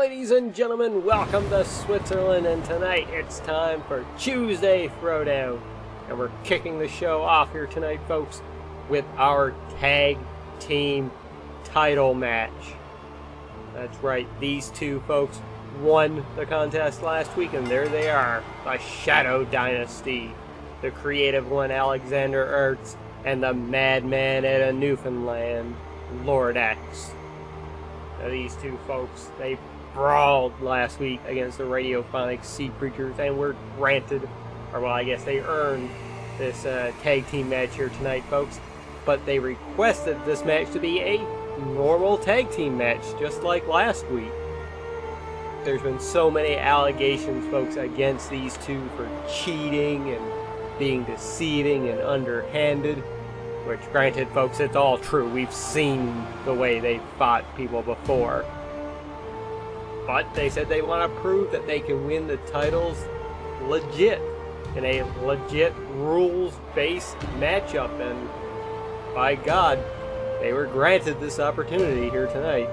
Ladies and gentlemen, welcome to Switzerland, and tonight it's time for Tuesday Throwdown. And we're kicking the show off here tonight, folks, with our tag team title match. That's right, these two folks won the contest last week, and there they are, the Shadow Dynasty. The creative one, Alexander Ertz, and the madman at a Newfoundland, Lord X. Now, these two folks, they brawled last week against the radiophonic sea creatures and were granted, or well, I guess they earned this tag team match here tonight, folks. But they requested this match to be a normal tag team match, just like last week. There's been so many allegations, folks, against these two for cheating and being deceiving and underhanded. Which, granted, folks, it's all true. We've seen the way they fought people before. But they said they want to prove that they can win the titles legit, in a legit rules-based matchup, and by God, they were granted this opportunity here tonight.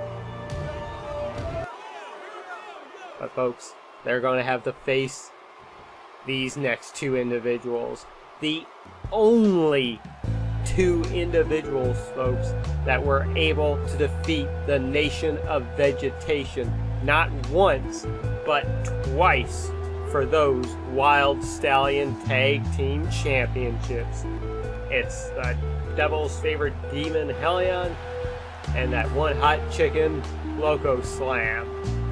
But folks, they're going to have to face these next two individuals. The only two individuals, folks, that were able to defeat the Nation of Vegetation, not once, but twice, for those Wild Stallion Tag Team Championships. It's the Devil's Favorite Demon, Hellion, and that one hot chicken, Loco Slam.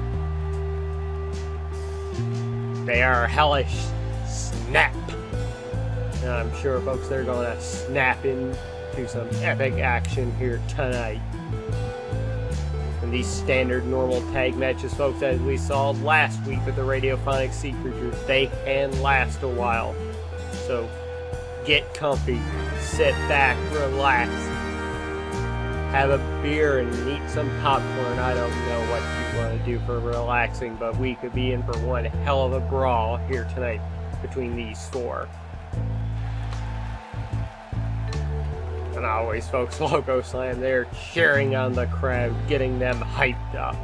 They are Hellish-Snap. And I'm sure, folks, they're going to snap into some epic action here tonight. And these standard normal tag matches, folks, as we saw last week with the radiophonic sea creatures, they can last a while. So get comfy, sit back, relax, have a beer and eat some popcorn. I don't know what you want to do for relaxing, but we could be in for one hell of a brawl here tonight between these four. And always, folks, Loco Slam, they're cheering on the crowd, getting them hyped up.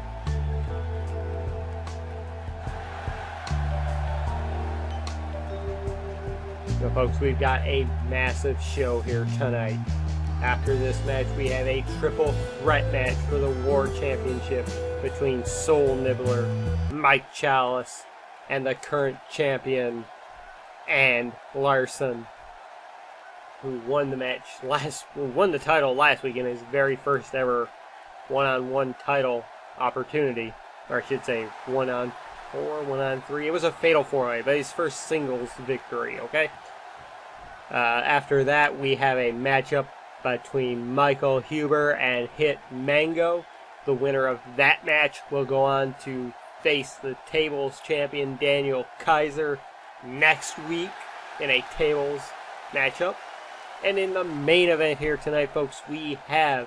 So, folks, we've got a massive show here tonight. After this match, we have a triple threat match for the War Championship between Soul Nibbler, Mike Challes, and the current champion, and Larson, who won the match won the title last week in his very first ever one-on-one title opportunity. Or I should say one-on-4, one-on-3. It was a fatal four-way, but his first singles victory, okay? After that, we have a matchup between Micheal Huber and Hit Mango. The winner of that match will go on to face the tables champion Daniel Kaiser next week in a tables matchup. And in the main event here tonight, folks, we have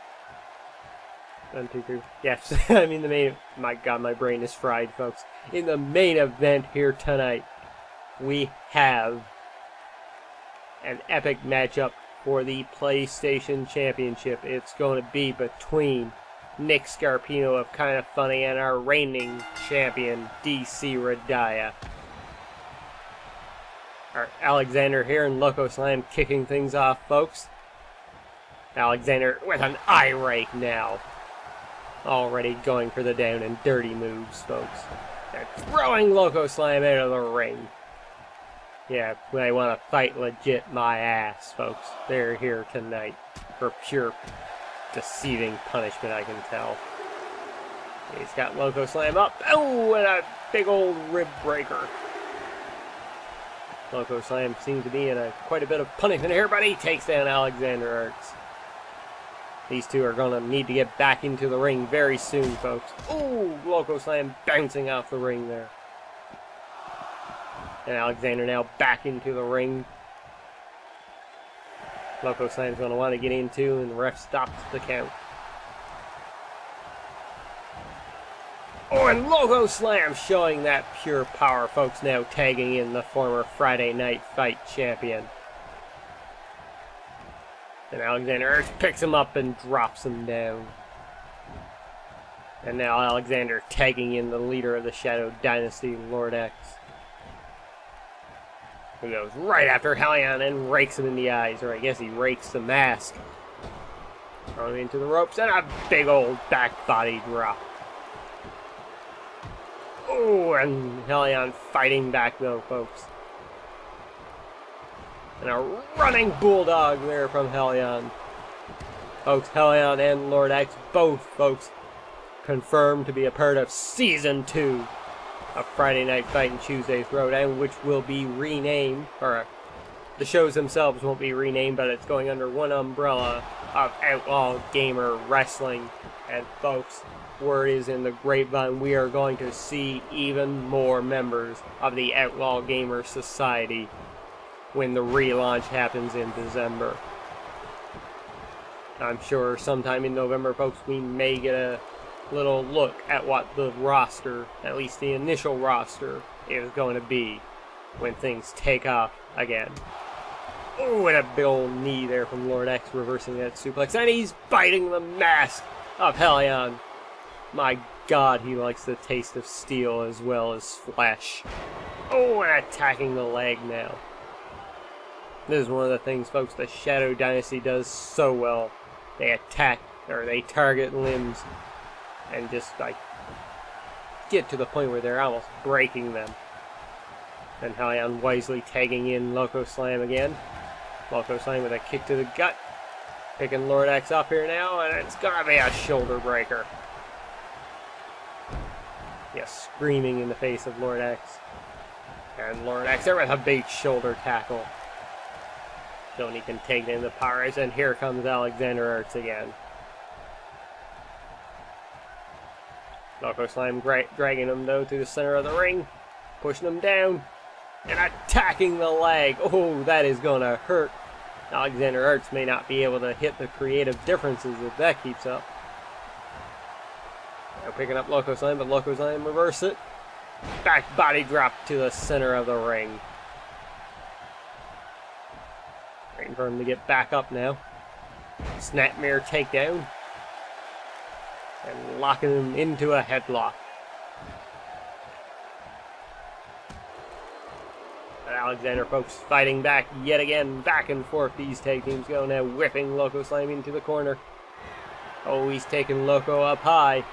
1, 2, 3. Yes, I mean the main. My God, my brain is fried, folks. In the main event here tonight, we have an epic matchup for the PlayStation Championship. It's going to be between Nick Scarpino of Kinda Funny and our reigning champion, DCRediah. Alexander here and Loco Slam kicking things off, folks. Alexander with an eye rake now. Already going for the down and dirty moves, folks. They're throwing Loco Slam out of the ring. Yeah, they want to fight legit my ass, folks. They're here tonight for pure deceiving punishment, I can tell. He's got Loco Slam up. Oh, and a big old rib breaker. Loco Slam seems to be in quite a bit of punishment here, but he takes down Alexander Ertz. These two are going to need to get back into the ring very soon, folks. Ooh, Loco Slam bouncing off the ring there. And Alexander now back into the ring. Loco Slam's going to want to get into, and the ref stops the count. Oh, and Loco Slam showing that pure power, folks, now tagging in the former Friday Night Fight champion. And Alexander Ertz picks him up and drops him down. And now Alexander tagging in the leader of the Shadow Dynasty, Lord X. Who goes right after Hellion and rakes him in the eyes, or I guess he rakes the mask. Throwing him into the ropes, and a big old back body drop. Oh, and Hellion fighting back though, folks. And a running bulldog there from Hellion. Folks, Hellion and Lord X, both, folks, confirmed to be a part of Season 2 of Friday Night Fight and Tuesday Throwdown, which will be renamed, or the shows themselves won't be renamed, but it's going under one umbrella of Outlaw Gamer Wrestling. And folks, word is in the grapevine, we are going to see even more members of the Outlaw Gamer Society when the relaunch happens in December. I'm sure sometime in November, folks, we may get a little look at what the roster, at least the initial roster, is going to be when things take off again. Oh, and a big old knee there from Lord X, reversing that suplex, and he's biting the mask of Hellion. My God, he likes the taste of steel as well as flesh. Oh, and attacking the leg now. This is one of the things, folks, the Shadow Dynasty does so well. They attack, or they target limbs, and just, like, get to the point where they're almost breaking them. And Hellion wisely tagging in Loco Slam again. Loco Slam with a kick to the gut. Picking Lord X up here now, and it's gonna be a shoulder breaker. Yes, screaming in the face of Lord X. And Lord X there with a big shoulder tackle. Tony can take in the powers, and here comes Alexander Ertz again. Loco Slam dragging him though to the center of the ring, pushing him down, and attacking the leg. Oh, that is gonna hurt. Alexander Ertz may not be able to hit the creative differences if that keeps up. Now picking up Loco Slam, but Loco Slam reverse it. Back body drop to the center of the ring. Waiting for him to get back up now. Snapmare takedown. And locking him into a headlock. But Alexander, folks, fighting back yet again. Back and forth these tag teams go now. Whipping Loco Slam into the corner. Oh, he's taking Loco up high.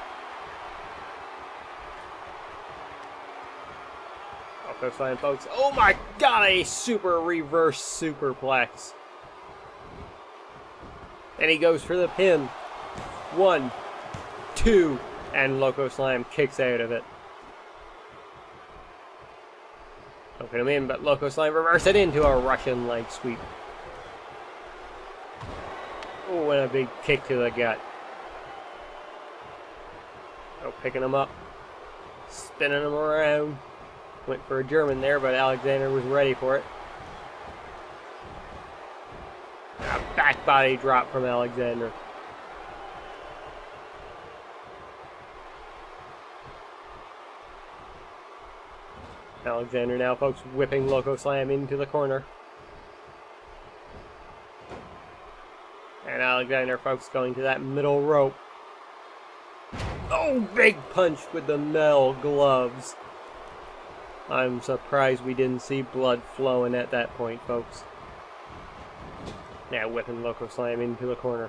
Loco Slam, folks. Oh my God, a super reverse superplex. And he goes for the pin. 1, 2, and Loco Slam kicks out of it. Hooking him in, but Loco Slam reverse it into a Russian leg sweep. Oh, and a big kick to the gut. Oh, picking him up. Spinning him around. Went for a German there, but Alexander was ready for it. A back body drop from Alexander. Alexander now, folks, whipping Loco Slam into the corner. And Alexander, folks, going to that middle rope. Oh, big punch with the metal gloves. I'm surprised we didn't see blood flowing at that point, folks. Now whipping Loco Slam into the corner.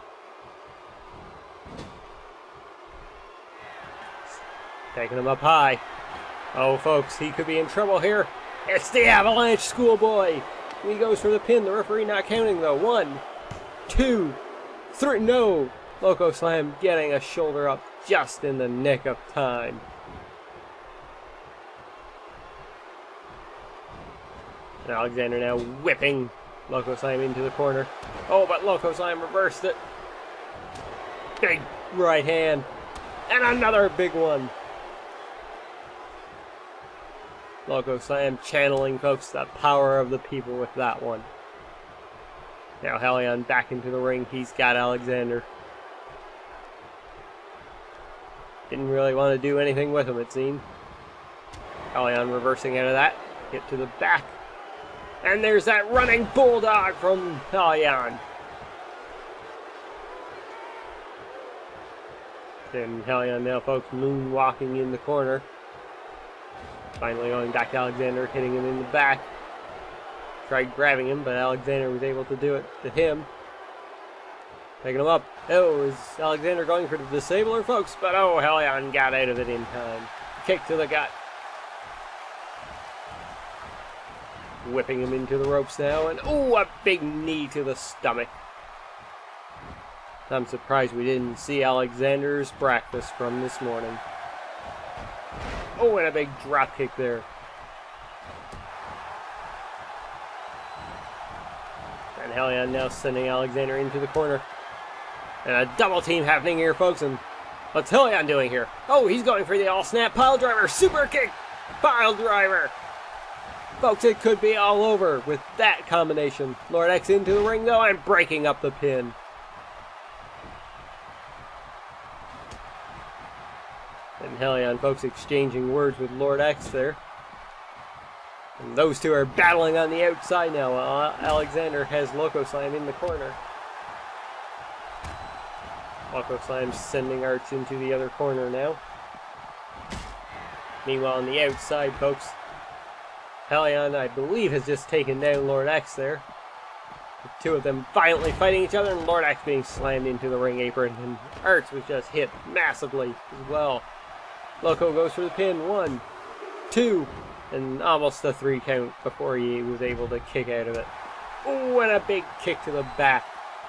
Taking him up high. Oh, folks, he could be in trouble here. It's the Avalanche Schoolboy. He goes for the pin. The referee not counting, though. 1, 2, 3. No. Loco Slam getting a shoulder up just in the nick of time. And Alexander now whipping Loco Slam into the corner. Oh, but Loco Slam reversed it. Big right hand. And another big one. Loco Slam channeling, folks, the power of the people with that one. Now Hellion back into the ring. He's got Alexander. Didn't really want to do anything with him, it seemed. Hellion reversing out of that. Hit to the back. And there's that running bulldog from Hellion. And Hellion now, folks, moonwalking in the corner. Finally going back to Alexander, hitting him in the back. Tried grabbing him, but Alexander was able to do it to him. Picking him up. Oh, is Alexander going for the disabler, folks? But oh, Hellion got out of it in time. Kick to the gut. Whipping him into the ropes now, and oh, a big knee to the stomach. I'm surprised we didn't see Alexander's breakfast from this morning. Oh, and a big drop kick there. And Hellion now sending Alexander into the corner. And a double team happening here, folks. And what's Hellion doing here? Oh, he's going for the all-snap pile driver. Super kick. Pile driver. Folks, it could be all over with that combination. Lord X into the ring, though, and breaking up the pin. And Hellion, folks, exchanging words with Lord X there. And those two are battling on the outside now. Alexander has Loco Slam in the corner. Loco Slam sending Arts into the other corner now. Meanwhile, on the outside, folks, Hellion, I believe, has just taken down Lord X there. The two of them violently fighting each other, and Lord X being slammed into the ring apron. And Arts was just hit massively as well. Loco goes for the pin. 1, 2, and almost a 3 count before he was able to kick out of it. Oh, and a big kick to the back.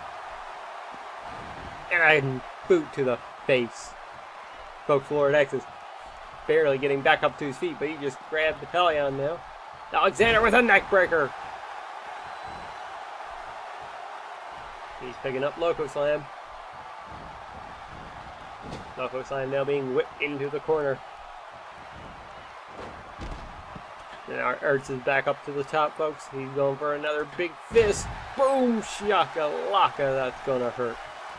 And a boot to the face. Folks, Lord X is barely getting back up to his feet, but he just grabbed the Hellion now. Alexander with a neck breaker. He's picking up Loco Slam. Loco Slam now being whipped into the corner. And our Arts is back up to the top, folks. He's going for another big fist. Boom! Shaka-laka. That's gonna hurt.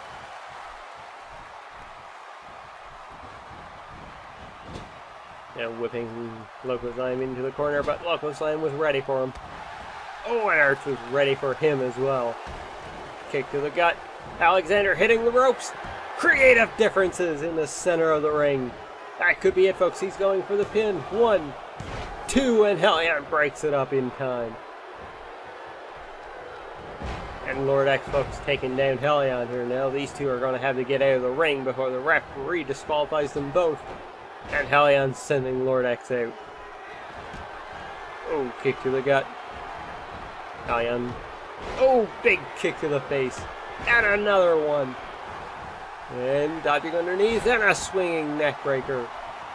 Now whipping Loco Slam into the corner, but Loco Slam was ready for him. Oh, and Arts was ready for him as well. Kick to the gut. Alexander hitting the ropes. Creative differences in the center of the ring. That could be it, folks. He's going for the pin. 1, 2, and Hellion breaks it up in time. And Lord X, folks, taking down Hellion here now. These two are going to have to get out of the ring before the referee disqualifies them both. And Hellion sending Lord X out. Oh, kick to the gut. Hellion. Oh, big kick to the face. And another one. And dodging underneath, and a swinging neck breaker.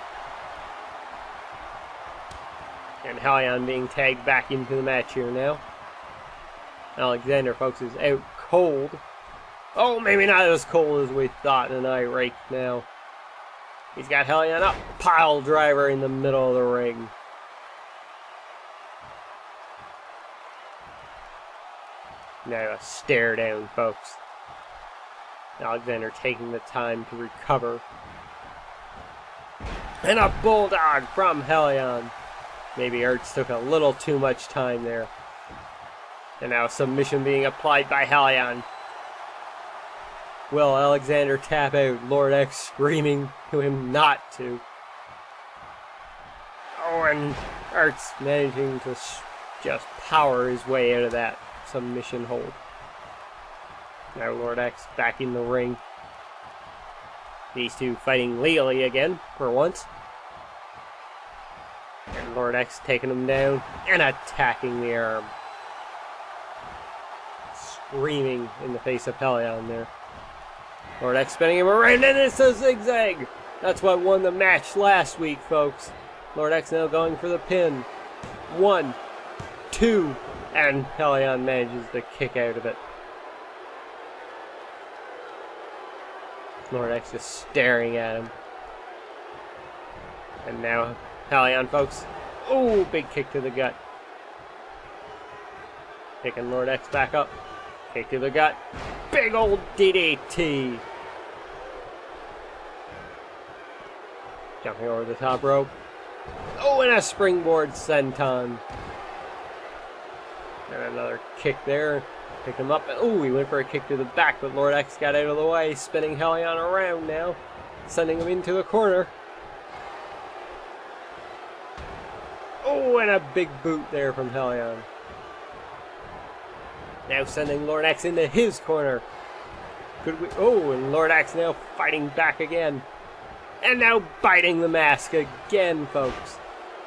And Hellion being tagged back into the match here now. Alexander, folks, is out cold. Oh, maybe not as cold as we thought, and I rake now. He's got Hellion up. Pile driver in the middle of the ring. Now a stare down, folks. Alexander taking the time to recover. And a bulldog from Hellion. Maybe Arts took a little too much time there. And now submission being applied by Hellion. Will Alexander tap out? Lord X screaming to him not to. Oh, and Arts managing to just power his way out of that submission hold. Now Lord X back in the ring. These two fighting legally again, for once. And Lord X taking him down and attacking the arm. Screaming in the face of Hellion there. Lord X spinning him around, and it's a zigzag! That's what won the match last week, folks. Lord X now going for the pin. 1, 2, and Hellion manages to kick out of it. Lord X just staring at him. And now Hellion, folks. Oh, big kick to the gut. Picking Lord X back up. Kick to the gut. Big old DDT. Jumping over the top rope. Oh, and a springboard senton. And another kick there. Picked him up. Oh, he went for a kick to the back, but Lord X got out of the way. Spinning Hellion around now. sending him into the corner. Oh, and a big boot there from Hellion. Now sending Lord X into his corner. Could we? Oh, and Lord X now fighting back again. And now biting the mask again, folks.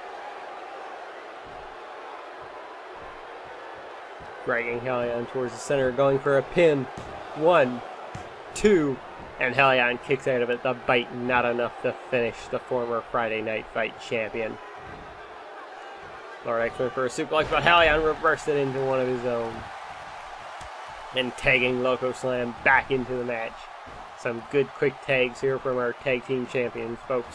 Dragging Hellion towards the center, going for a pin. 1, 2, and Hellion kicks out of it. The bite not enough to finish the former Friday Night Fight champion. Lord X went for a suplex, but Hellion reversed it into one of his own. And tagging Loco Slam back into the match. Some good quick tags here from our tag team champions, folks.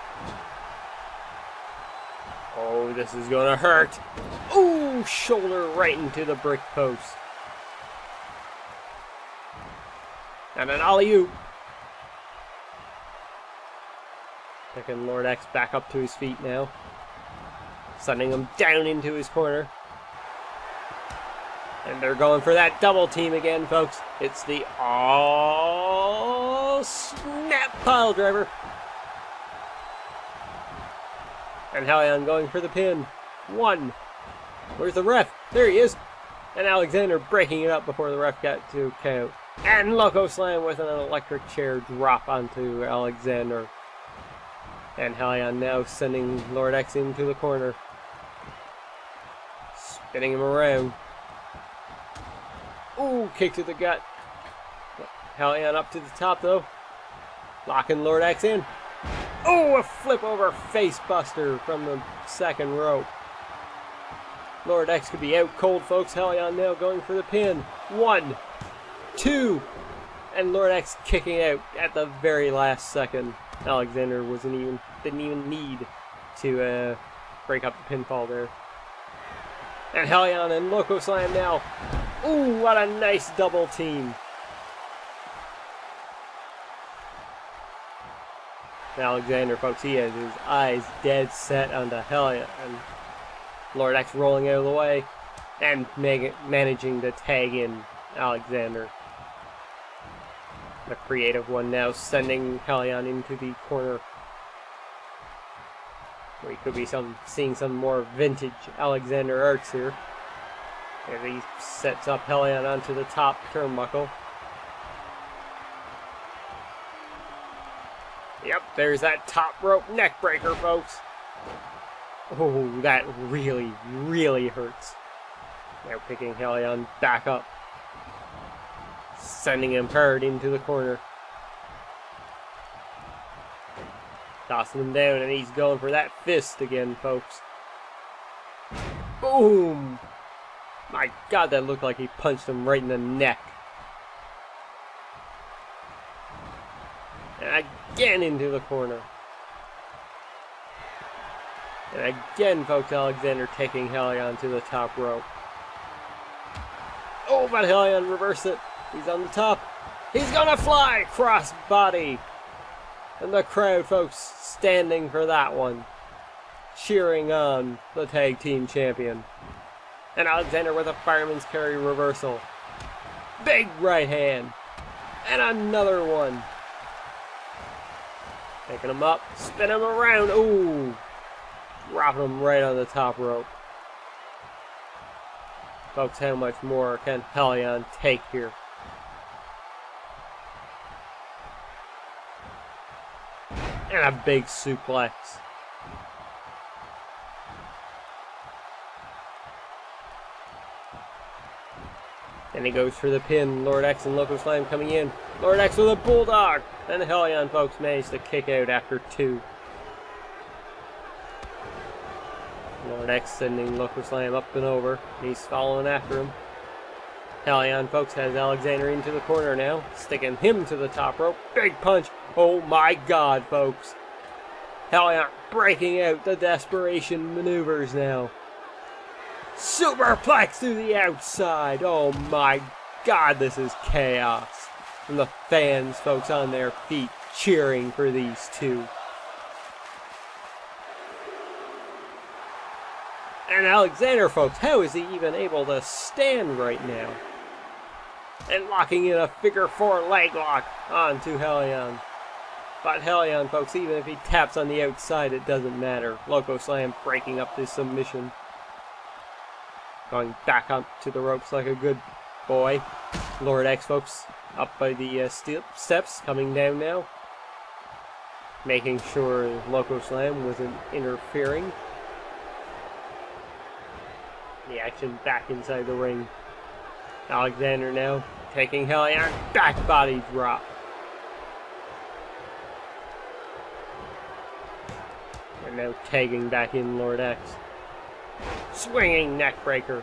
Oh, this is gonna hurt. Ooh, shoulder right into the brick post. And an alley-oop. Taking Lord X back up to his feet now. Sending him down into his corner. And they're going for that double team again, folks. It's the snap pile driver. And Hellion going for the pin. 1. Where's the ref? There he is. And Alexander breaking it up before the ref got to count. And Loco Slam with an electric chair drop onto Alexander. And Hellion now sending Lord X into the corner. Spinning him around. Ooh, kick to the gut. Hellion up to the top though. Locking Lord X in. Oh, a flip over face buster from the second rope. Lord X could be out cold, folks. Hellion now going for the pin. 1, 2, and Lord X kicking out at the very last second. Alexander didn't even need to break up the pinfall there. And Hellion and Loco Slam now. Ooh, what a nice double team. Alexander, folks, he has his eyes dead set onto Hellion. And Lord X rolling out of the way. And managing to tag in Alexander. The creative one now sending Hellion into the corner. We could be seeing some more vintage Alexander arts here. And he sets up Hellion onto the top turnbuckle. Yep, there's that top rope neck breaker, folks. Oh, that really, really hurts. Now picking Hellion back up. Sending him hard into the corner. Tossing him down, and he's going for that fist again, folks. Boom! My God, that looked like he punched him right in the neck. And again into the corner. And again, folks, Alexander taking Hellion to the top rope. Oh, but Hellion reversed it. He's on the top. He's gonna fly! Cross body. And the crowd, folks, standing for that one. Cheering on the tag team champion. And Alexander with a fireman's carry reversal. Big right hand. And another one. Taking him up, spin him around. Ooh. Dropping him right on the top rope. Folks, how much more can Hellion take here? And a big suplex. And he goes for the pin. Lord X and Loco Slam coming in. Lord X with a bulldog. And the Hellion, folks, managed to kick out after 2. Lord X sending Loco Slam up and over. He's following after him. Hellion, folks, has Alexander into the corner now. Sticking him to the top rope. Big punch. Oh my God, folks. Hellion breaking out the desperation maneuvers now. Superplex to the outside. Oh my God, this is chaos. And the fans, folks, on their feet cheering for these two. And Alexander, folks, how is he even able to stand right now? And locking in a figure 4 leg lock onto Hellion. But Hellion, folks, even if he taps on the outside, it doesn't matter. Loco Slam breaking up this submission. Going back up to the ropes like a good boy. Lord X, folks, up by the steps, coming down now. Making sure Loco Slam wasn't interfering. The action back inside the ring. Alexander now taking Hellion, back body drop. And now tagging back in Lord X. Swinging neck breaker.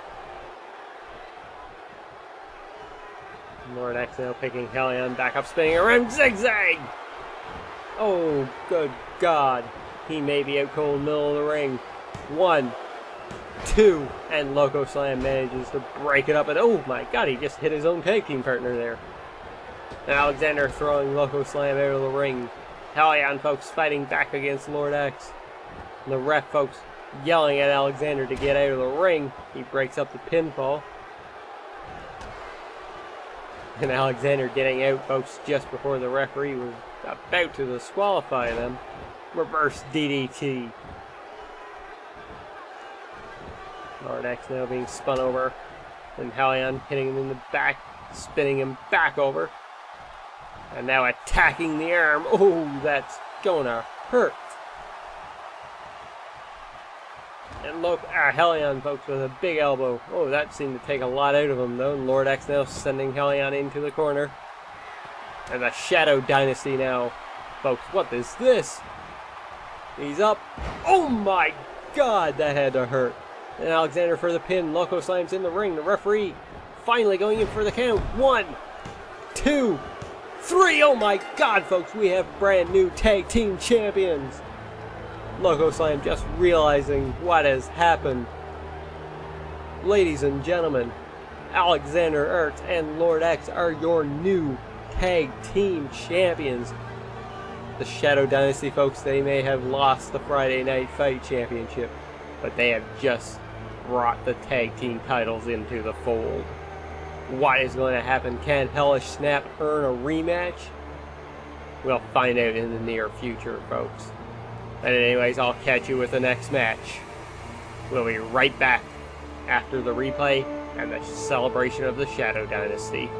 Lord X now picking Hellion back up, spinning around, zigzag! Oh, good God. He may be out cold middle of the ring. 1, 2, and Loco Slam manages to break it up, and oh my God, he just hit his own tag team partner there. And Alexander throwing Loco Slam out of the ring. Hellion, folks, fighting back against Lord X. And the ref, folks, yelling at Alexander to get out of the ring. He breaks up the pinfall. And Alexander getting out, folks, just before the referee was about to disqualify them. Reverse DDT. Lord X now being spun over. And Hellion hitting him in the back, spinning him back over. And now attacking the arm. Oh, that's gonna hurt. And look, Hellion, folks, with a big elbow. Oh, that seemed to take a lot out of him, though. And Lord X now sending Hellion into the corner. And the Shadow Dynasty now. Folks, what is this? He's up. Oh my God, that had to hurt. And Alexander for the pin. Loco Slam's in the ring. The referee finally going in for the count. 1, 2, 3. Oh my God, folks, we have brand new tag team champions. Loco Slam just realizing what has happened. Ladies and gentlemen, Alexander Ertz and Lord X are your new tag team champions. The Shadow Dynasty, folks, they may have lost the Friday Night Fight Championship, but they have just brought the tag team titles into the fold. What is going to happen? Can Hellish-Snap earn a rematch? We'll find out in the near future, folks. And anyways, I'll catch you with the next match. We'll be right back after the replay and the celebration of the Shadow Dynasty.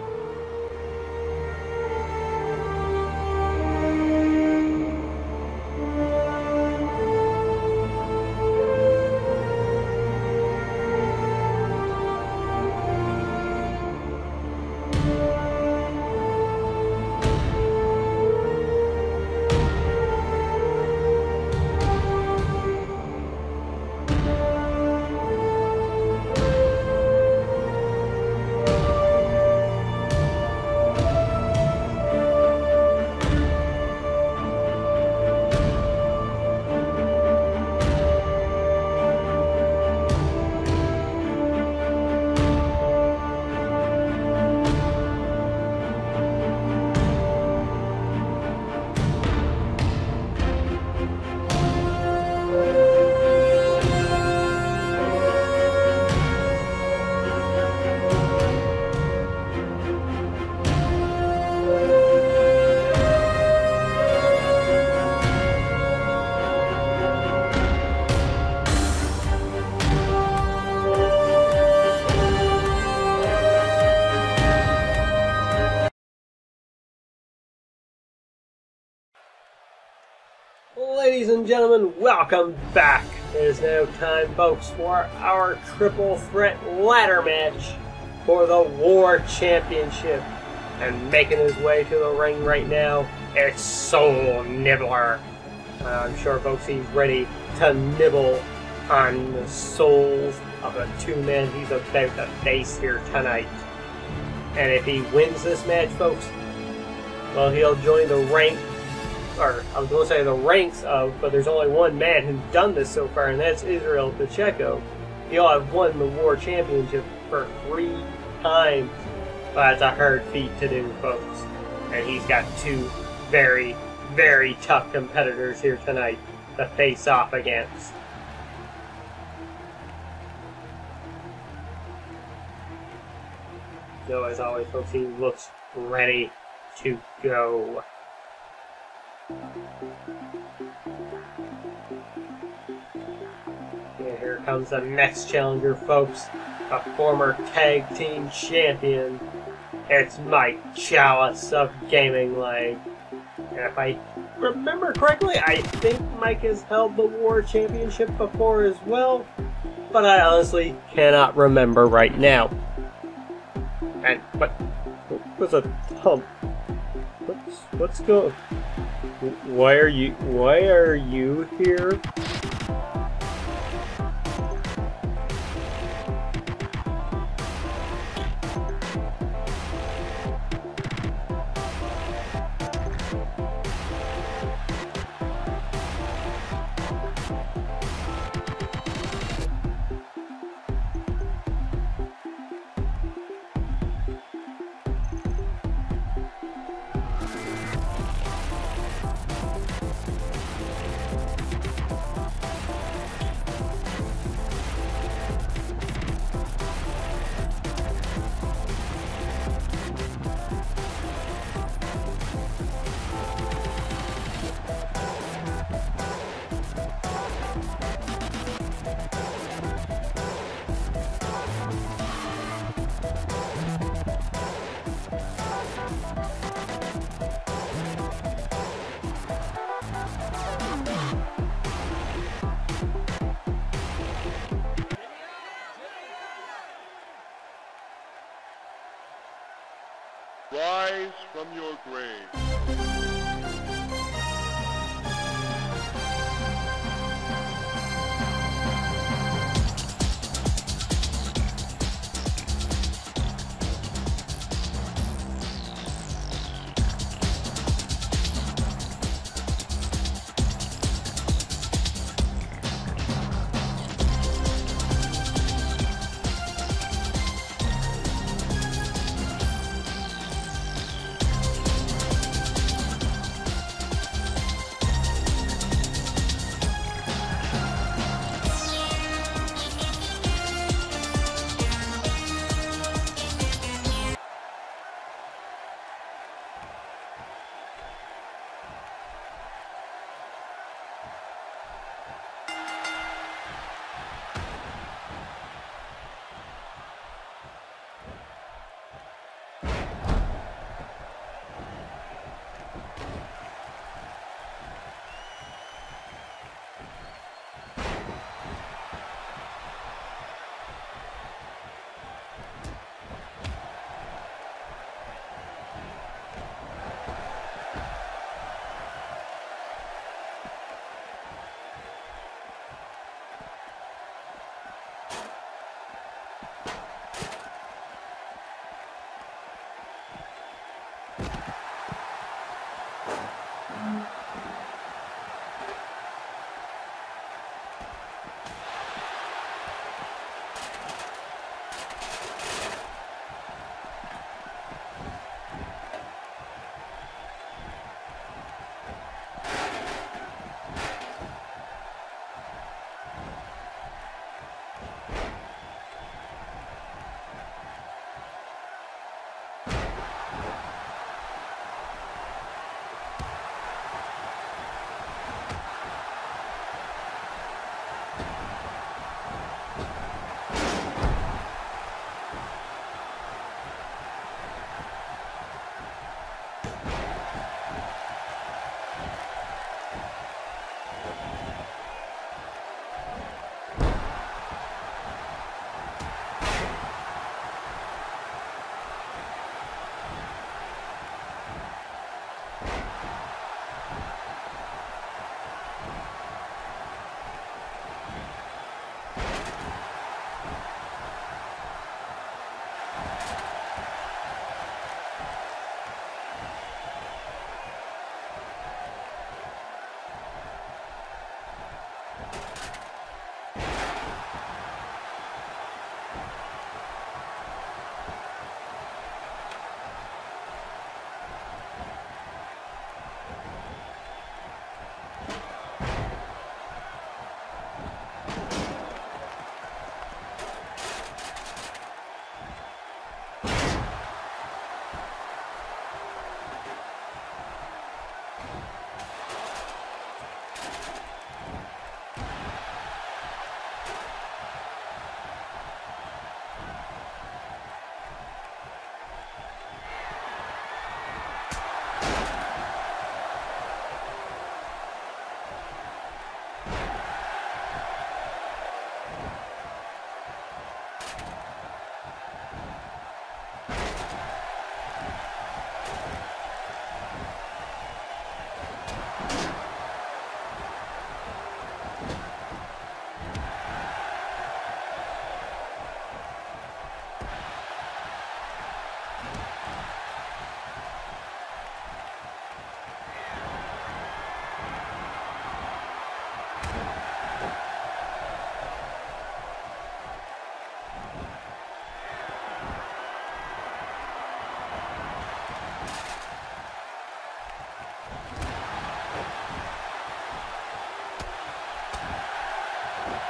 Ladies and gentlemen, welcome back. It is now time, folks, for our triple threat ladder match for the War Championship. And making his way to the ring right now, it's Soul Nibbler. I'm sure, folks, he's ready to nibble on the souls of the two men he's about to face here tonight. And if he wins this match, folks, well, he'll join the ranks of, but there's only one man who's done this so far, and that's Israel Pacheco. He'll have won the War Championship for 3 times. But that's a hard feat to do, folks. And he's got 2 very, very tough competitors here tonight to face off against. So as always, folks, he looks ready to go. comes the next challenger, folks. A former tag team champion. It's Mike Challes of Gaming Lagg. And if I remember correctly, I think Mike has held the War Championship before as well. But I honestly cannot remember right now. And what was a hump? What's going? Why are you here? Rise from your grave.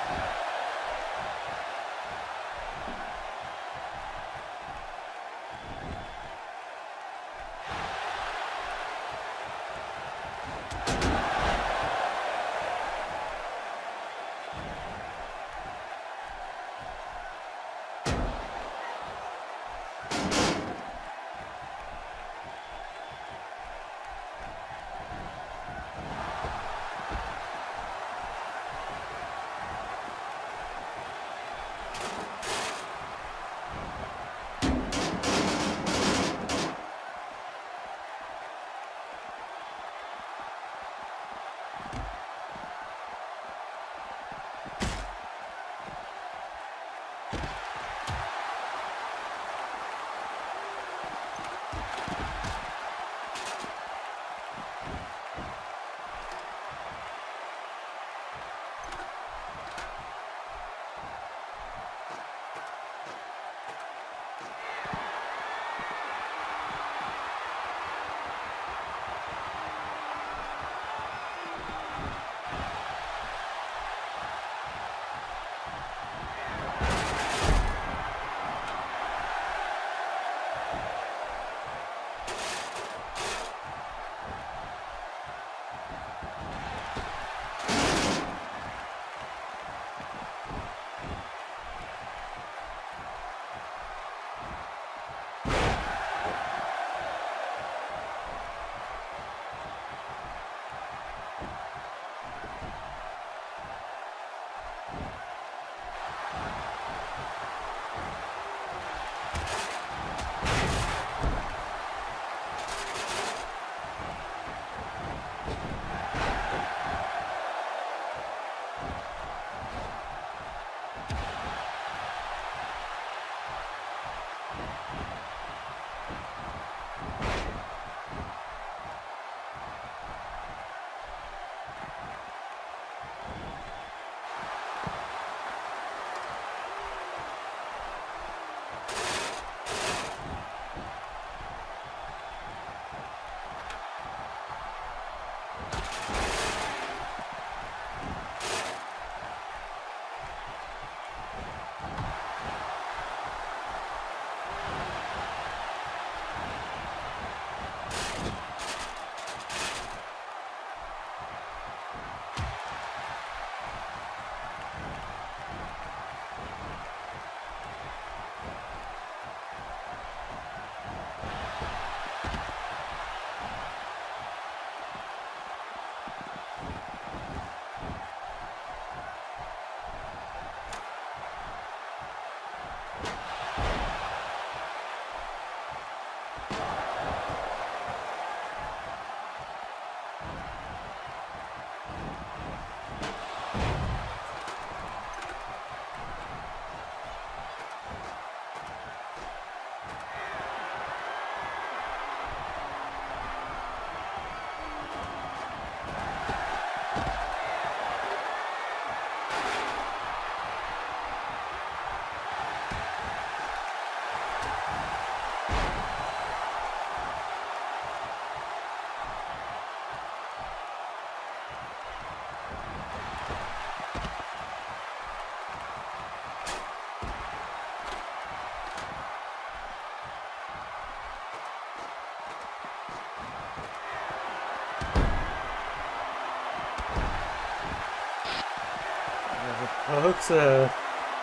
Folks, I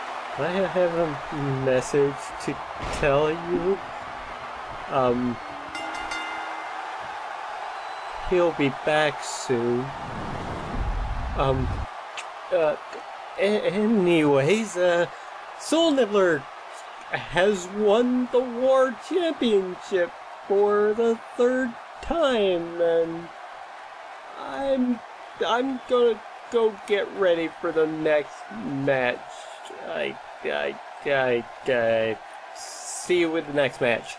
have a message to tell you. He'll be back soon. Anyways, Soul Nibbler has won the War Championship for the 3rd time, and I'm gonna go get ready for the next match. See you with the next match.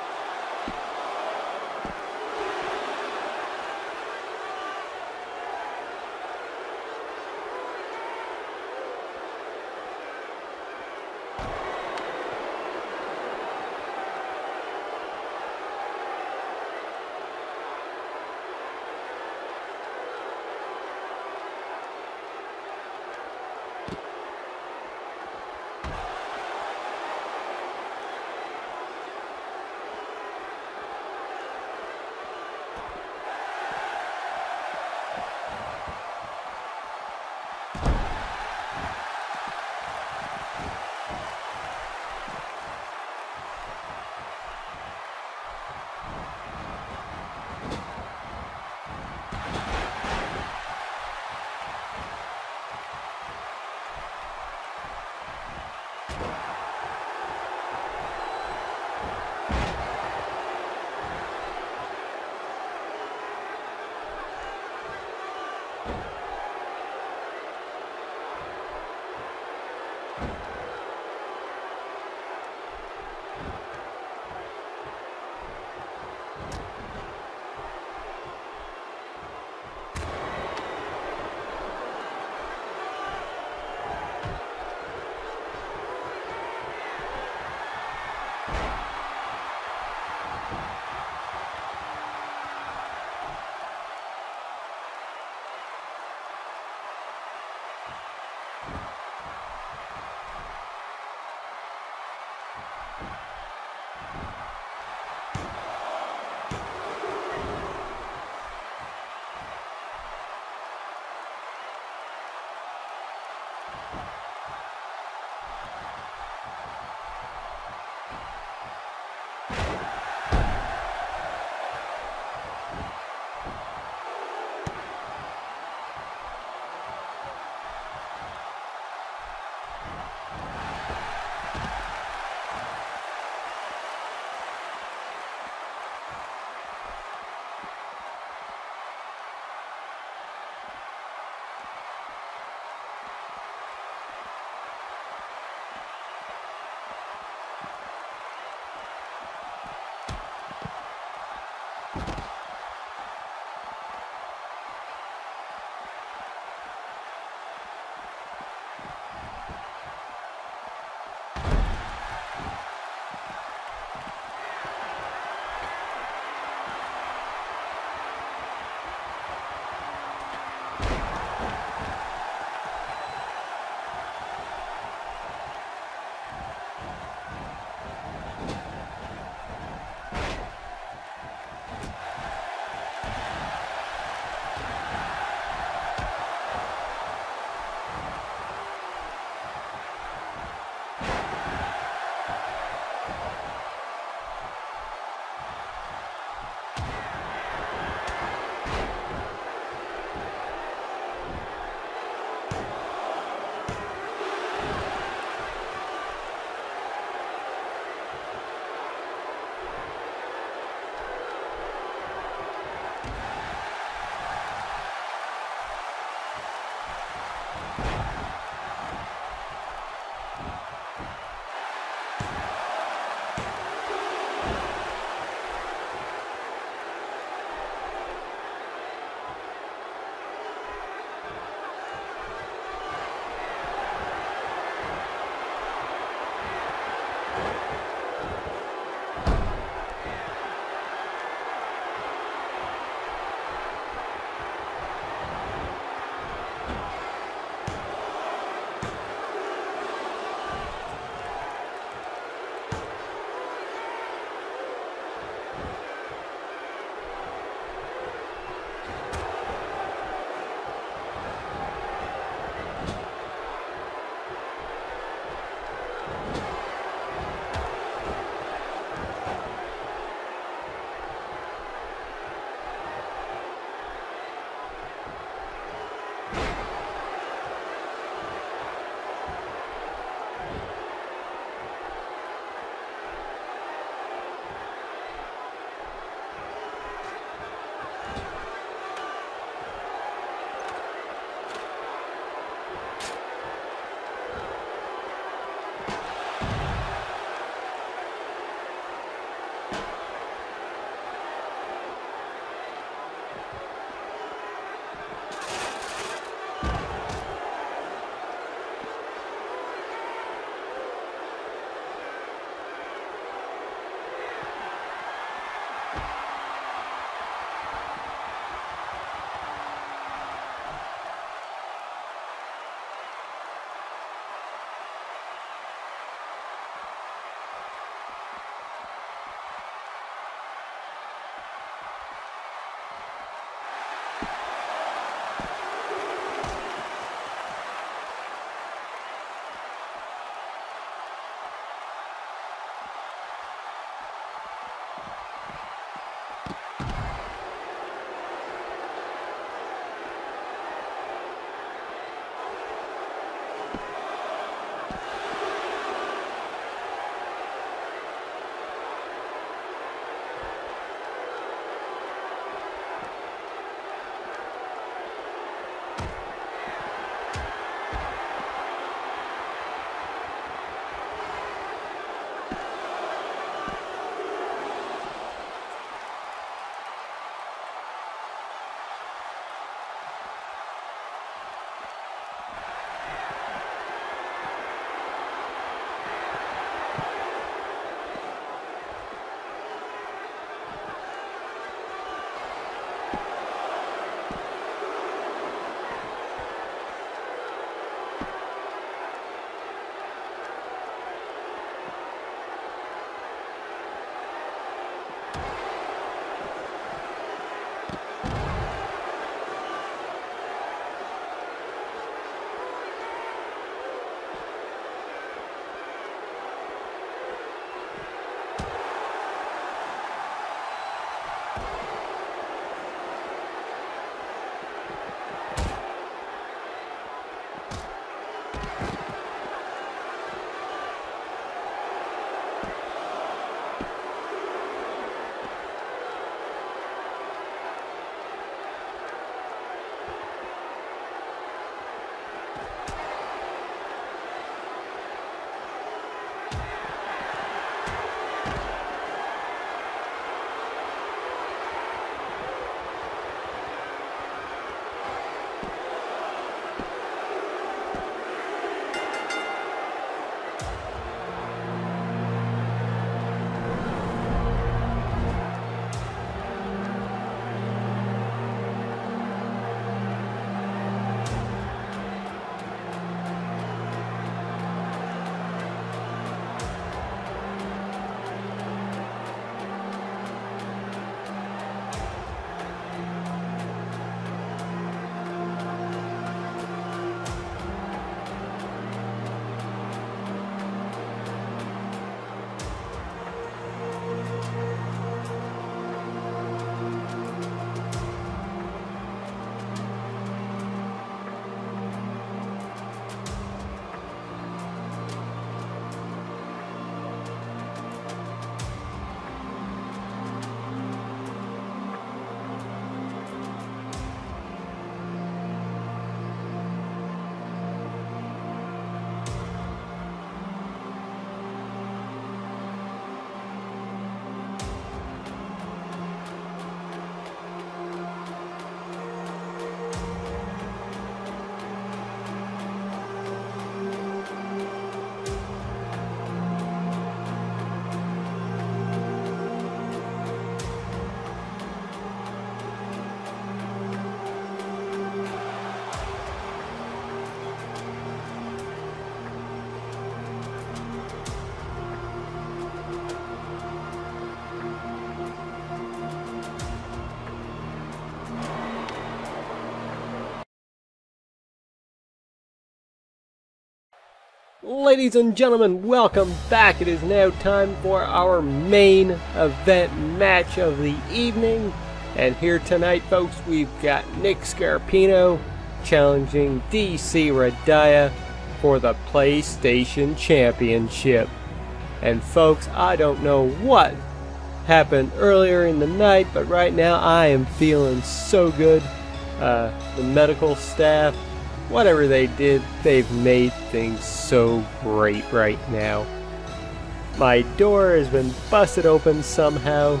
Ladies and gentlemen, welcome back. It is now time for our main event match of the evening. And here tonight, folks, we've got Nick Scarpino challenging DCRediah for the PlayStation Championship. And folks, I don't know what happened earlier in the night, but right now I am feeling so good. The medical staff, whatever they did, they've made things so great right now. My door has been busted open somehow,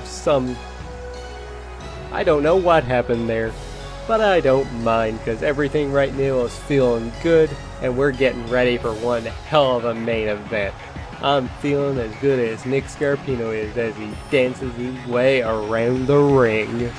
I don't know what happened there, but I don't mind because everything right now is feeling good and we're getting ready for one hell of a main event. I'm feeling as good as Nick Scarpino is as he dances his way around the ring.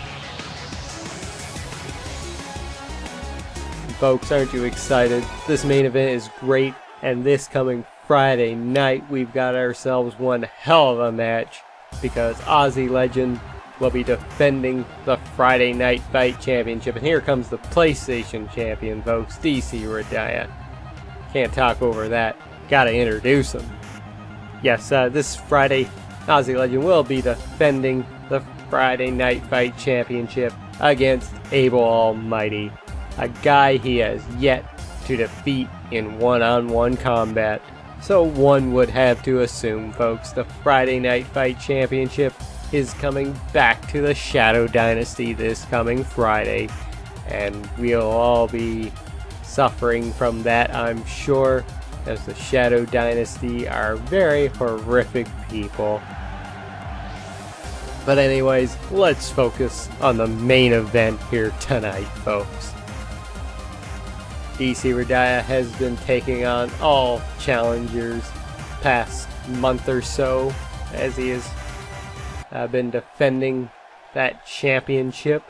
Folks, aren't you excited? This main event is great, and this coming Friday night we've got ourselves one hell of a match because Aussie Legend will be defending the Friday Night Fight Championship. And here comes the PlayStation Champion, folks, DCRediah. Can't talk over that. Gotta introduce him. Yes, this Friday, Aussie Legend will be defending the Friday Night Fight Championship against Abel Almighty, a guy he has yet to defeat in one-on-one combat. So one would have to assume, folks, the Friday Night Fight Championship is coming back to the Shadow Dynasty this coming Friday, and we'll all be suffering from that, I'm sure, as the Shadow Dynasty are very horrific people. But anyways, let's focus on the main event here tonight, folks. DCRediah has been taking on all challengers past month or so as he has been defending that championship.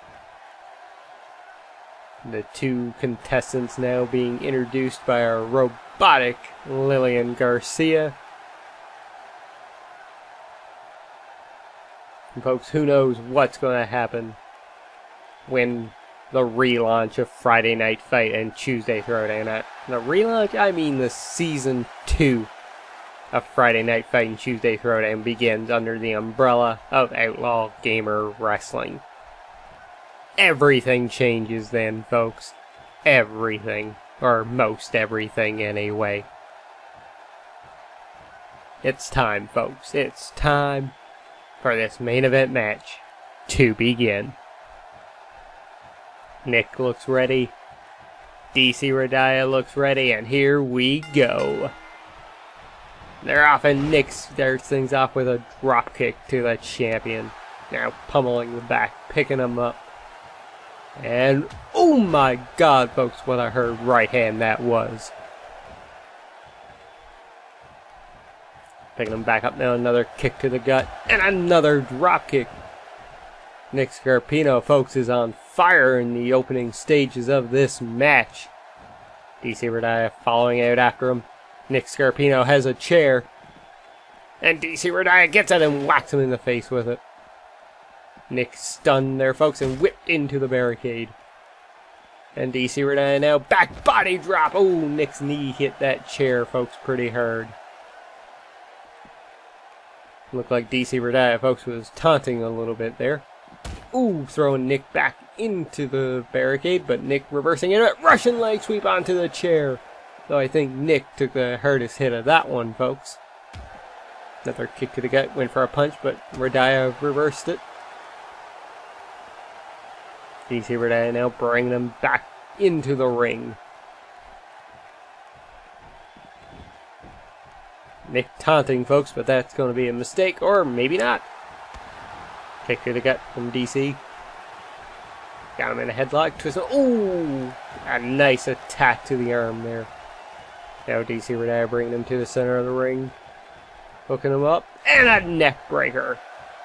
The two contestants now being introduced by our robotic Lillian Garcia. And folks, who knows what's going to happen when the relaunch of Friday Night Fight and Tuesday Throwdown. The relaunch, I mean the Season 2 of Friday Night Fight and Tuesday Throwdown begins under the umbrella of Outlaw Gamer Wrestling. Everything changes then, folks. Everything. Or most everything, anyway. It's time, folks. It's time for this main event match to begin. Nick looks ready. DCRediah looks ready, and here we go. They're off, and Nick starts things off with a drop kick to the champion. Now pummeling the back, picking him up. And oh my god, folks, what I heard right hand that was. Picking him back up now, another kick to the gut, and another drop kick. Nick Scarpino, folks, is on fire in the opening stages of this match. DCRediah following out after him. Nick Scarpino has a chair. And DCRediah gets it and whacks him in the face with it. Nick stunned there, folks, and whipped into the barricade. And DCRediah now back body drop. Oh, Nick's knee hit that chair, folks, pretty hard. Looked like DCRediah, folks, was taunting a little bit there. Ooh, throwing Nick back into the barricade, but Nick reversing it. Russian leg sweep onto the chair. Though I think Nick took the hardest hit of that one, folks. Another kick to the gut, went for a punch, but Rediah reversed it. DCRediah now bringing them back into the ring. Nick taunting, folks, but that's going to be a mistake, or maybe not. Kick to the gut from DC. Got him in a headlock, twist. Ooh! A nice attack to the arm there. Now DCRediah bringing him to the center of the ring. Hooking him up. And a neck breaker.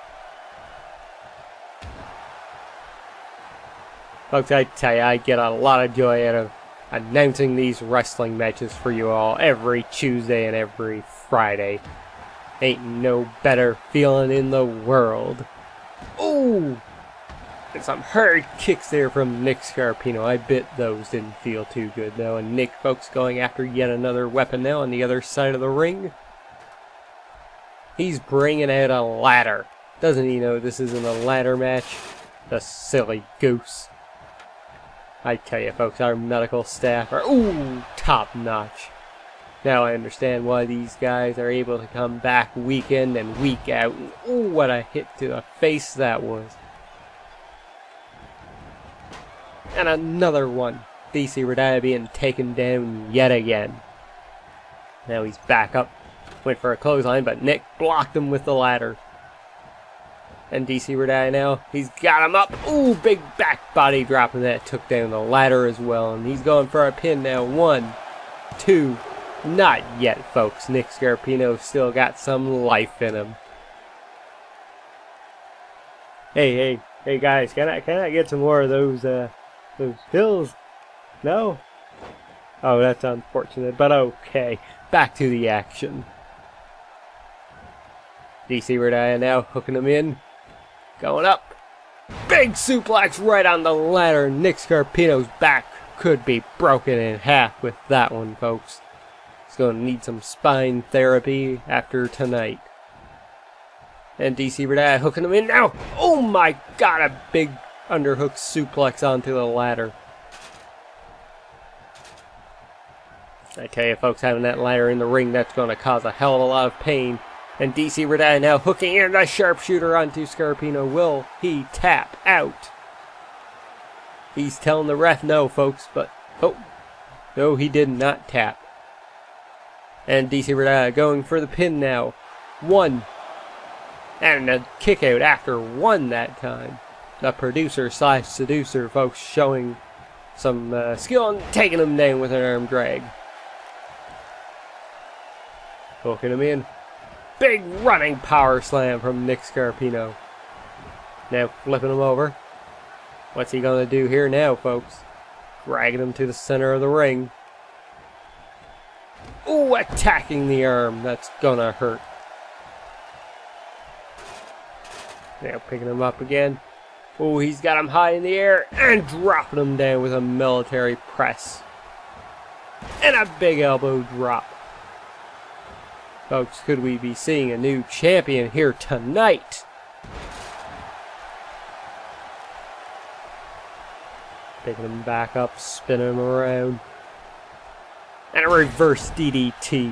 Folks, I tell you, I get a lot of joy out of announcing these wrestling matches for you all every Tuesday and every Friday. Ain't no better feeling in the world. Ooh! And some hard kicks there from Nick Scarpino. I bet those didn't feel too good though. And Nick, folks, going after yet another weapon now on the other side of the ring. He's bringing out a ladder. Doesn't he know this isn't a ladder match? The silly goose. I tell you, folks, our medical staff are, ooh, top notch. Now I understand why these guys are able to come back week in and week out. And, ooh, what a hit to the face that was. And another one. DCRediah being taken down yet again. Now he's back up. Went for a clothesline, but Nick blocked him with the ladder. And DCRediah now, he's got him up. Ooh, big back body drop, and that took down the ladder as well. And he's going for a pin now. 1, 2, not yet, folks. Nick Scarpino still got some life in him. Hey guys, can I get some more of those pills? No? Oh, that's unfortunate, but okay. Back to the action. DCRediah now hooking him in. Going up. Big suplex right on the ladder. Nick Scarpino's back could be broken in half with that one, folks. He's going to need some spine therapy after tonight. And DCRediah hooking him in now. Oh my god, a big underhook suplex onto the ladder. I tell you, folks, having that ladder in the ring, that's going to cause a hell of a lot of pain. And DCRediah now hooking in the sharpshooter onto Scarpino. Will he tap out? He's telling the ref no, folks, but oh, no, he did not tap. And DCRediah going for the pin now. 1. And a kick out after 1 that time. The producer / seducer, folks, showing some skill and taking him down with an arm drag. Hooking him in. Big running power slam from Nick Scarpino. Now flipping him over. What's he going to do here now, folks? Dragging him to the center of the ring. Ooh, attacking the arm. That's going to hurt. Now picking him up again. Ooh, he's got him high in the air and dropping him down with a military press. And a big elbow drop. Folks, could we be seeing a new champion here tonight? Picking him back up, spinning him around. And a reverse DDT.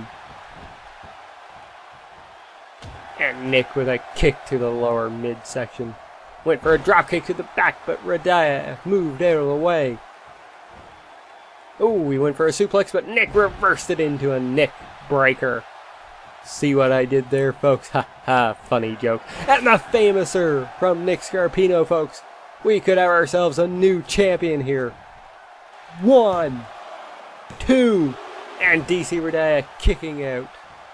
And Nick with a kick to the lower midsection. Went for a dropkick to the back, but Rediah moved out of the way. Oh, he went for a suplex, but Nick reversed it into a Nick breaker. See what I did there, folks? Ha ha, funny joke. And the famouser from Nick Scarpino, folks. We could have ourselves a new champion here. 1, 2, and DCRediah kicking out.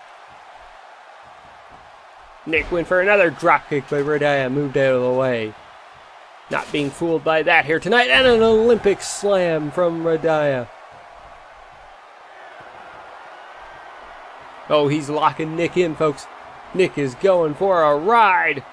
Nick went for another dropkick, but Rediah moved out of the way. Not being fooled by that here tonight, and an Olympic slam from Rediah. Oh, he's locking Nick in, folks. Nick is going for a ride.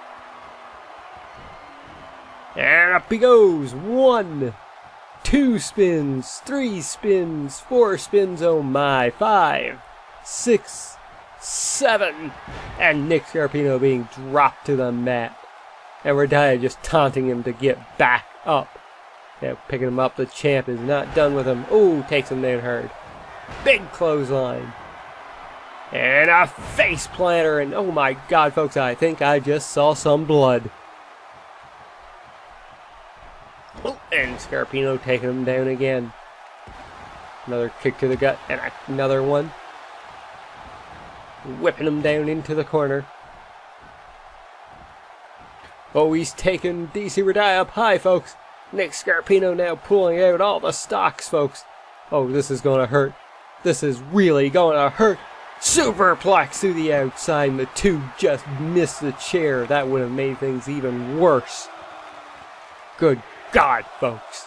And up he goes. 1, 2 spins, 3 spins, 4 spins, oh my. 5, 6, 7. And Nick Scarpino being dropped to the mat. And Rediah just taunting him to get back up. Now picking him up. The champ is not done with him. Ooh, takes him down hard. Big clothesline. And a face planter, and oh my god, folks, I think I just saw some blood. Oh, and Scarpino taking him down again. Another kick to the gut, and another one. Whipping him down into the corner. Oh, he's taking DCRediah up high, folks. Nick Scarpino now pulling out all the stocks, folks. Oh, this is going to hurt. This is really going to hurt. Superplex to the outside, and the two just missed the chair. That would have made things even worse. Good God, folks.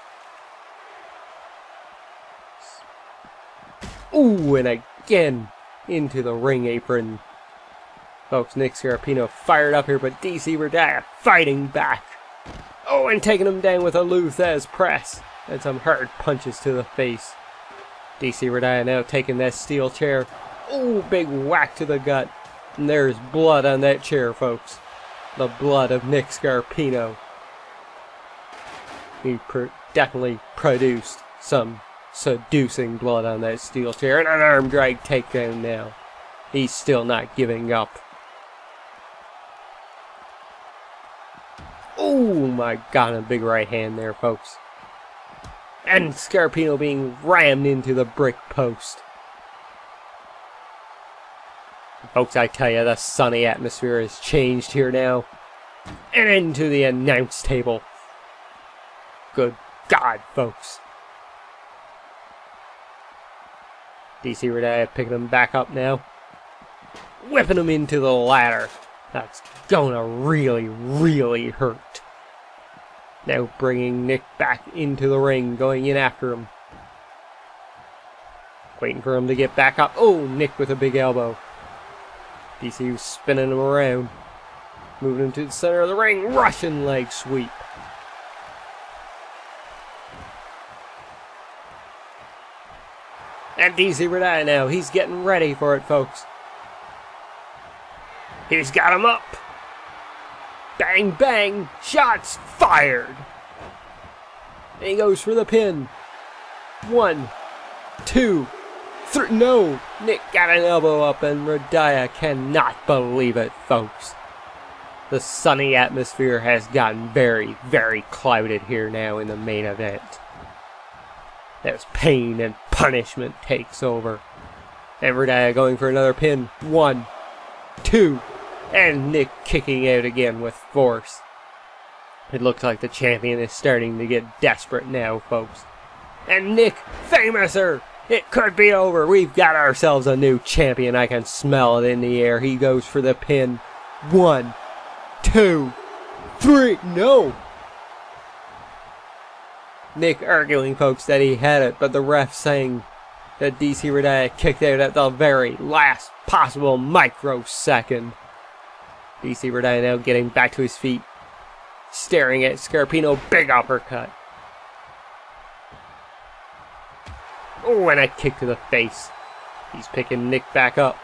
Ooh, and again into the ring apron. Folks, Nick Scarpino fired up here, but DCRediah fighting back. Oh, and taking him down with a Luthez press. And some hard punches to the face. DCRediah now taking that steel chair. Oh, big whack to the gut. And there's blood on that chair, folks. The blood of Nick Scarpino. He definitely produced some seducing blood on that steel chair. And an arm drag takedown now. He's still not giving up. Oh my god, a big right hand there, folks. And Scarpino being rammed into the brick post. Folks, I tell you, the sunny atmosphere has changed here now. And into the announce table. Good God, folks. DCRediah picking him back up now. Whipping him into the ladder. That's gonna really, really hurt. Now bringing Nick back into the ring, going in after him. Waiting for him to get back up. Oh, Nick with a big elbow. DC was spinning him around. Moving him to the center of the ring. Russian leg sweep. And DCRediah now. He's getting ready for it, folks. He's got him up. Bang, bang. Shots fired. And he goes for the pin. 1, 2, 3. No. Nick got an elbow up and Rediah cannot believe it, folks. The sunny atmosphere has gotten very, very clouded here now in the main event. As pain and punishment takes over. And Rediah going for another pin. 1, 2. And Nick kicking out again with force. It looks like the champion is starting to get desperate now, folks. And Nick, famouser! It could be over. We've got ourselves a new champion. I can smell it in the air. He goes for the pin. 1, 2, 3. No! Nick arguing, folks, that he had it, but the ref saying that DCRediah kicked out at the very last possible microsecond. DCRediah now getting back to his feet, staring at Scarpino. Big uppercut. Oh, and a kick to the face. He's picking Nick back up.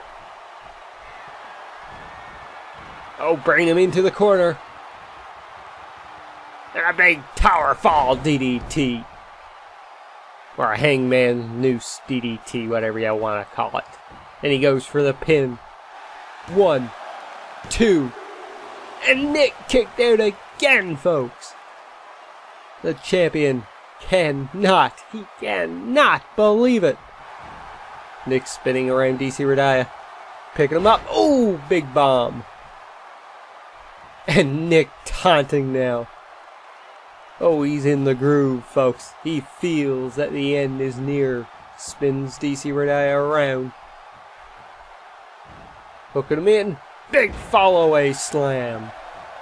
Oh, bring him into the corner. And a big tower fall DDT. Or a hangman noose DDT, whatever you want to call it. And he goes for the pin. 1, 2. And Nick kicked out again, folks. The champion cannot believe it. Nick spinning around DCRediah. Picking him up. Oh, big bomb. And Nick taunting now. Oh, he's in the groove, folks. He feels that the end is near. Spins DCRediah around. Hooking him in. Big fall-away slam.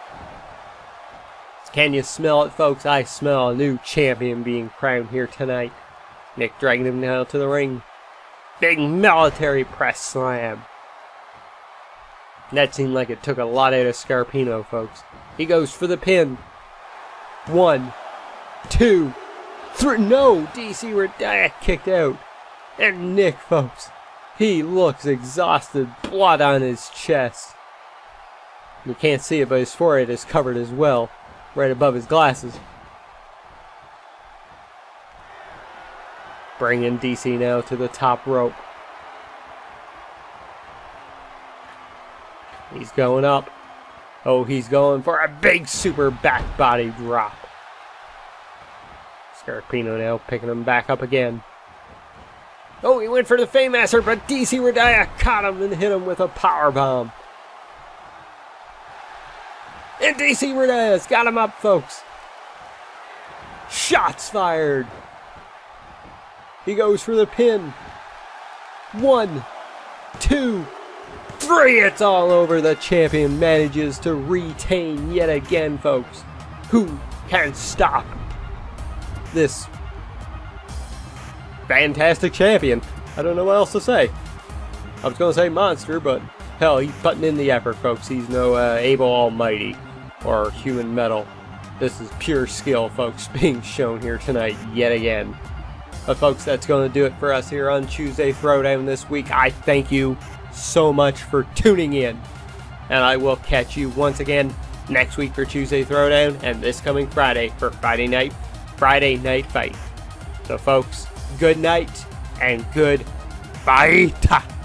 Can you smell it, folks? I smell a new champion being crowned here tonight. Nick dragging him now to the ring. Big military press slam. That seemed like it took a lot out of Scarpino, folks. He goes for the pin. 1, 2, 3. No! DCRediah kicked out. And Nick, folks, he looks exhausted. Blood on his chest. You can't see it, but his forehead is covered as well. Right above his glasses. Bringing DC now to the top rope. He's going up. Oh, he's going for a big super back body drop. Scarpino now picking him back up again. Oh, he went for the Famouser, but DCRediah caught him and hit him with a powerbomb. And DCRediah's got him up, folks. Shots fired. He goes for the pin. 1, 2, 3. It's all over. The champion manages to retain yet again, folks. Who can stop this fantastic champion? I don't know what else to say. I was going to say monster, but hell, he's putting in the effort, folks. He's no Abel Almighty or Human Metal. This is pure skill, folks, being shown here tonight yet again. But folks, that's going to do it for us here on Tuesday Throwdown this week. I thank you so much for tuning in. And I will catch you once again next week for Tuesday Throwdown, and this coming Friday for Friday Night Fight. So folks, good night and good fight.